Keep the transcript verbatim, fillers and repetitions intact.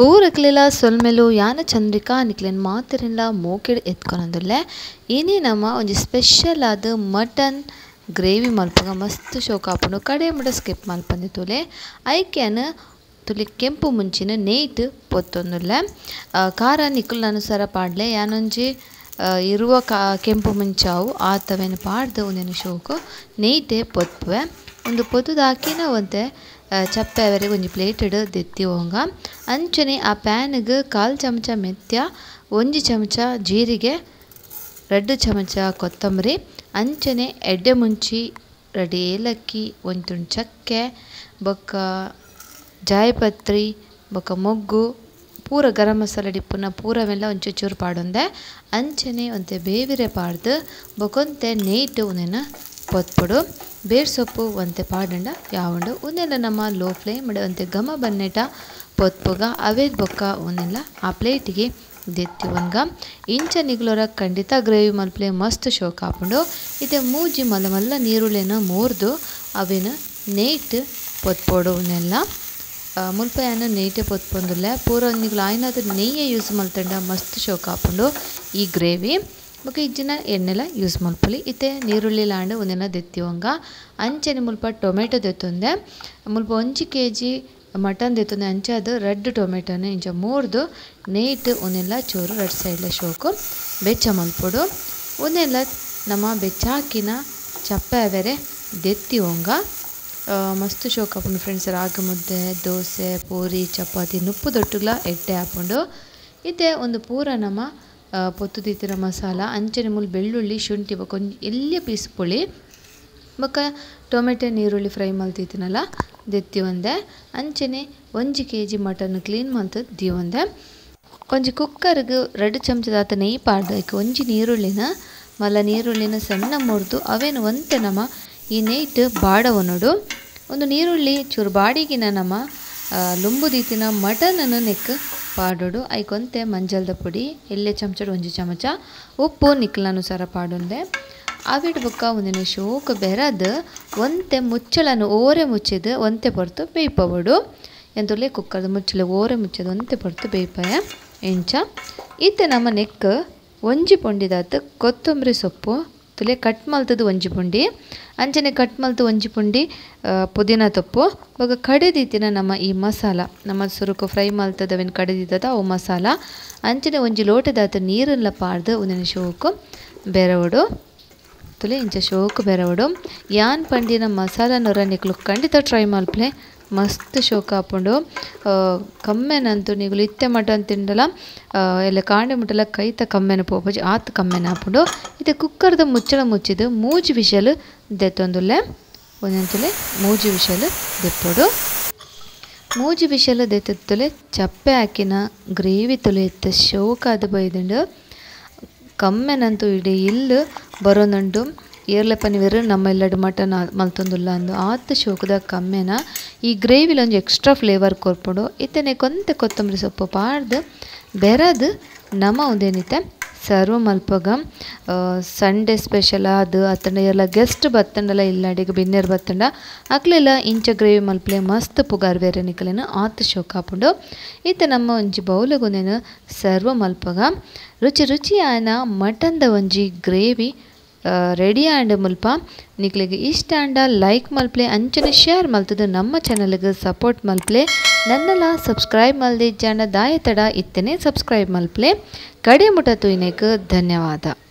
ಪೂರಕ್ಲೆಲ್ಲ ಸೊಲ್ಮೆಲು ಯಾನ ಚಂದ್ರಿಕಾ ನಿಕ್ಲೆನ್ ಮಾತಿರಲ್ಲ ಮೋಕೆಡ್ ಎತ್ಕೊನಂದುಲ್ಲೆ ಇನಿ ನಮ್ಮ ಒಂಜಿ ಸ್ಪೆಷಲ್ ಆದ ಮಟನ್ ಗ್ರೇವಿ ಮಲ್ಪಗ ಮಸ್ತ್ ಶೋಕ ಆಪುಂಡು ಕಡೆ ಮುಟ ಸ್ಕಿಪ್ ಮಲ್ಪಂದಿತ್ತುಲೆ ಐಕ್ಯಾನ್ ತುಲಿ ಕೆಂಪು ಮುಂಚಿನ ನೇಯ್ಟ್ ಪೊತ್ತೊಂದುಲ್ಲೆ ಖಾರ ನಿಕುಲ್ನ ಅನುಸಾರ ಪಾಡ್ಲೆ ಯಾನೊಂಜಿ ಇರುವ ಕಾ ಕೆಂಪು ಮುಂಚಾವು ಆತವೇನು ಪಾಡ್ದು ಒಂದೇನು ಶೋಕು ನೇಯ್ಟೆ ಪೊತ್ಪುವೆ ಒಂದು ಪೊತ್ತುದು ಹಾಕಿನ ಒಂತೆ ಚಪ್ಪೆ ಅವರಿಗೆ ಒಂಜಿ ಪ್ಲೇಟ್ ಇಡು ದೆತ್ತಿ ಹೋಂಗ ಅಂಚನೆ ಆ ಪ್ಯಾನ್ಗೆ ಕಾಲು ಚಮಚ ಮೆತ್ಯ ಒಂಜಿ ಚಮಚ ಜೀರಿಗೆ ಎರಡು ಚಮಚ ಕೊತ್ತಂಬರಿ ಅಂಚನೆ ಎಡ್ಡೆ ಮುಂಚಿ ರೆಡಿ ಏಲಕ್ಕಿ ಒಂದು ತುಂಡು ಚಕ್ಕೆ ಬೊಕ್ಕ ಜಾಯಪತ್ರಿ ಬೊಕ್ಕ ಮೊಗ್ಗು ಪೂರ ಗರಂ ಮಸಾಲ ಡಿಪ್ಪುನ ಪೂರವೆಲ್ಲ ಒಂಚೂರು ಚೂರು ಪಾಡೊಂದೆ ಅಂಚನೆ ಒಂತೆ ಬೇವಿರೆ ಪಾಡ್ದು ಬೊಕೊಂತೆ ನೇಯ್ಟ್ ಉನೇನ ಪೊತ್ಪೊಡು ಬೇರ್ ಸೊಪ್ಪು ಒಂತೆ ಪಾಡಂಡ ಯಾವಂಡು ಉನ್ನೆಲ್ಲ ನಮ್ಮ ಲೋ ಫ್ಲೇಮ್ ಒಂತೆ ಘಮ ಬನ್ನೆಟ ಪೊತ್ಪುಗ ಅವೇ ಬೊಕ್ಕ ಉನ್ನೆಲ್ಲ ಆ ಪ್ಲೇಟಿಗೆ ದೆತ್ತಿ ಒಂಗ ಇಂಚ ನಿಗ್ಲೋರ ಖಂಡಿತ ಗ್ರೇವಿ ಮಲ್ಪಲೆ ಮಸ್ತ್ ಶೋಕ ಆಪುಂಡು ಇತ್ತೆ ಮೂಜಿ ಮಲ್ಲ ಮಲ್ಲ ನೀರುಳ್ಳಿನ ಮೂರ್ದು ಅವೇನ ನೇಯ್ಟ್ ಪೊತ್ಪೊಡು ಉನ್ನೆಲ್ಲ ಮುಲ್ಪಯನ್ನ ನೇಯ್ಟೆ ಪೊತ್ಪೊಂದುಲ್ಲೆ ಪೂರ ನಿಗ್ಲು ಆಯ್ನಾದ ನೆಯ್ಯೇ ಯೂಸ್ ಮಲ್ತಂಡ ಮಸ್ತ್ ಶೋಕ ಆಪುಂಡು ಈ ಗ್ರೇವಿ ಬೊಕ ಇಜ್ಜಿನ ಎಣ್ಣೆಲ ಯೂಸ್ ಮಲ್ಪೊಲಿ ಇತ್ತೆ ನೀರುಳ್ಳಿ ಲಾಂಡ್ ಒಂದೆಲ್ಲ ದೆತ್ತಿವಂಗ ಅಂಚನೆ ಮುಲ್ಪ ಟೊಮೆಟೊ ದೆತ್ತೊಂದೆ ಮುಲ್ಪ ಒಂಜಿ ಕೆ ಜಿ ಮಟನ್ ದೆತ್ತೊಂದೆ ಅಂಚೆ ಅದು ರೆಡ್ ಟೊಮೆಟೊನ ಇಂಚ ಮೂರ್ದು ನೇಯ್ಟ್ ಒಂದೆಲ್ಲ ಚೂರು ರೆಡ್ ಸೈಡ್ಲ ಶೋಕು ಬೆಚ್ಚ ಮಲ್ಪೊಡು ಒಂದೆಲ್ಲ ನಮ್ಮ ಬೆಚ್ಚಾಕಿನ ಚಪ್ಪೆ ಅವೆರೆ ದೆತ್ತಿವಂಗ ಮಸ್ತ್ ಶೋಕ ಆಪುಂಡು ಫ್ರೆಂಡ್ಸ್ ರಾಗಿ ಮುದ್ದೆ ದೋಸೆ ಪೂರಿ ಚಪಾತಿ ನುಪ್ಪು ದೊಟ್ಟುಗ್ಲ ಎಡ್ಡೆ ಆಪುಂಡು ಇತ್ತೆ ಒಂದು ಪೂರ ನಮ್ಮ ಪೊತ್ತು ದೀತಿನ ಮಸಾಲ ಅಂಚನೆ ಮುಲ್ ಬೆಳ್ಳುಳ್ಳಿ ಶುಂಠಿ ಬೊಕ ಒಂಜಿ ಎಲ್ಲಿಯ ಪೀಸ್ ಪುಳಿ ಬೊಕ ಟೊಮೆಟೊ ನೀರುಳ್ಳಿ ಫ್ರೈ ಮಲ್ತಿತ್ತಿನಲ್ಲ ದೆತ್ತಿ ಒಂದೆ ಅಂಚನೆ ಒಂಜಿ ಕೆ ಜಿ ಮಟನ್ ಕ್ಲೀನ್ ಮಲ್ತದ್ದು ದೀವೊಂದೆ ಒಂಜಿ ಕುಕ್ಕರ್ಗೆ ಎರಡು ಚಮಚದಾತ ನೆಯ್ಯಿ ಪಾಡ್ದು ಅದಕ್ಕೆ ಒಂಜಿ ನೀರುಳ್ಳಿನ ಮಲ್ಲ ನೀರುಳ್ಳಿನ ಸಣ್ಣ ಮುರಿದು ಅವೇನು ಒಂತೆ ನಮ್ಮ ಈ ನೇಯ್ಟ್ ಬಾಡವನೋಡು ಒಂದು ನೀರುಳ್ಳಿ ಚೂರು ಬಾಡಿಗಿನ ನಮ್ಮ ಲುಂಬು ದೀತಿನ ಮಟನನ್ನು ನೆಕ್ ಪಾಡೋಡು ಐಕೊಂತೆ ಮಂಜಲ್ದ ಪುಡಿ ಎಲ್ಲೆ ಚಮಚಡು ಒಂಜಿ ಚಮಚ ಉಪ್ಪು ನಿಕ್ಲ ಅನುಸಾರ ಪಾಡೊಂದೆ ಆವಿಡ್ ಬೊಕ್ಕ ಒಂದಿನ ಶೋಕ ಬೆರದ್ ಒಂತೆ ಮುಚ್ಚಳನ್ನು ಓರೆ ಮುಚ್ಚಿದ ಒಂತೆ ಪೊರ್ತು ಬೇಯ್ಪವಡು ಎಂತೊಲೆ ಕುಕ್ಕರ್ದ ಮುಚ್ಚಳ ಓರೆ ಮುಚ್ಚದ ಒಂತೆ ಪೊರ್ತು ಬೇಯ್ಪಯ ಎಂಚ ಇತ್ತೆ ನಮ್ಮ ನೆಕ್ ಒಂಜಿ ಪೊಂಡಿದಾತು ಕೊತ್ತಂಬರಿ ಸೊಪ್ಪು ತುಲೆ ಕಟ್ ಮಲ್ತದ್ದು ಒಂಜಿ ಪುಂಡಿ ಅಂಚನೆ ಕಟ್ ಮಲ್ತು ಒಂಜಿ ಪುಂಡಿ ಪುದೀನ ತೊಪ್ಪು ಇವಾಗ ಕಡೆದಿತ್ತಿನ ನಮ್ಮ ಈ ಮಸಾಲ ನಮ್ಮ ಸುರುಕು ಫ್ರೈ ಮಲ್ತದವೇನು ಕಡೆದಿದ್ದದ ಅವು ಮಸಾಲ ಅಂಚನೆ ಒಂಜಿ ಲೋಟದಾತ ನೀರೆಲ್ಲ ಪಾಡ್ದು ಒಂದಿನ ಶೋಕು ಬೆರವಡು ತುಲೆ ಇಂಚ ಶೋಕು ಬೆರವಡು ಯಾನ್ ಪಂಡಿನ ಮಸಾಲ ನೊರ ನಿಕ್ಲು ಖಂಡಿತ ಟ್ರೈ ಮಲ್ಪಲೆ ಮಸ್ತ್ ಶೋಕ ಆಪುಂಡು ಕಮ್ಮೆನಂತೂ ನಿಗುಲು ಇತ್ತೆ ಮಟನ್ ತಿಂಡಲ ಎಲ್ಲ ಕಾಂಡೆ ಮುಟ್ಟಲ ಕೈತ ಕಮ್ಮೆನ ಪೋಪಜಿ ಆತ್ ಕಮ್ಮೆನ ಆಪುಂಡು ಇದು ಕುಕ್ಕರ್ದ ಮುಚ್ಚಳ ಮುಚ್ಚಿದು ಮೂಜಿ ವಿಷಲ್ ದೆತ್ತೊಂದುಲ್ಲೆ ಒಂದೊಂದುಲೆ ಮೂಜಿ ವಿಷಲ್ ದೆಪ್ಪೊಡು ಮೂಜಿ ವಿಷಲ್ ದೆತ್ತೊಲೆ ಚಪ್ಪೆ ಹಾಕಿನ ಗ್ರೇವಿ ತುಲೆ ಎತ್ತ ಶೋಕ ಅದು ಬೈದುಂಡು ಕಮ್ಮೆನಂತೂ ಇಡೀ ಇಲ್ಲು ಬರೋನುಂಡು ಏರ್ಲೆ ಪನಿವೆರು ನಮ್ಮ ಎಲ್ಲಡು ಮಟನ್ ಮಲ್ತೊಂದುಲ್ಲ ಅಂದು ಆತ ಶೋಕದ ಕಮ್ಮೆನ ಈ ಗ್ರೇವಿಲಿ ಒಂಜಿ ಎಕ್ಸ್ಟ್ರಾ ಫ್ಲೇವರ್ ಕೊರ್ಪೊಡು ಇತ್ತನೆ ಕೊಂತೆ ಕೊತ್ತಂಬರಿ ಸೊಪ್ಪು ಪಾಡ್ದು ಬೆರದು ನಮ ಉದೇನಿತ್ತೆ ಸರ್ವ್ ಮಲ್ಪಗ ಸಂಡೇ ಸ್ಪೆಷಲ್ ಅದು ಅತ್ತಂಡ ಎಲ್ಲ ಗೆಸ್ಟ್ ಬತ್ತಂಡಲ್ಲ ಇಲ್ಲಡಿಗೆ ಬಿನ್ನೆರ್ ಬತ್ತಂಡ ಅಕ್ಲೆಲ್ಲ ಇಂಚ ಗ್ರೇವಿ ಮಲ್ಪಲೆ ಮಸ್ತ್ ಪುಗಾರ್ ಬೇರೆ ನಿಕಲೇನು ಆತ ಶೋಕ ಆಪುಂಡು ಇತ್ತೆ ನಮ್ಮ ಒಂಜಿ ಬೌಲಗೊಂದೇನು ಸರ್ವ್ ಮಲ್ಪಗ ರುಚಿ ರುಚಿ ಆನ ಮಟನ್ದ ಒಂಜಿ ಗ್ರೇವಿ ರೆಡಿ ಆಂಡ್ ಮುಲ್ಪ ನಿಕ್ಲಿಗೆ ಇಷ್ಟ ಆಂಡ ಲೈಕ್ ಮಲ್ಪಲೆ ಅಂಚನೆ ಶೇರ್ ಮಲ್ತದು ನಮ್ಮ ಚಾನಲ್ಗೆ ಸಪೋರ್ಟ್ ಮಲ್ಪಲೆ ನನ್ನೆಲ್ಲ ಸಬ್ಸ್ಕ್ರೈಬ್ ಮಲ್ದಿ ಜಾಂಡ ದಾಯ ತಡ ಇತ್ತನೆ ಸಬ್ಸ್ಕ್ರೈಬ್ ಮಲ್ಪಲೆ ಕಡೆ ಮುಟ ತುಯ್ನೆಕ್ ಧನ್ಯವಾದ.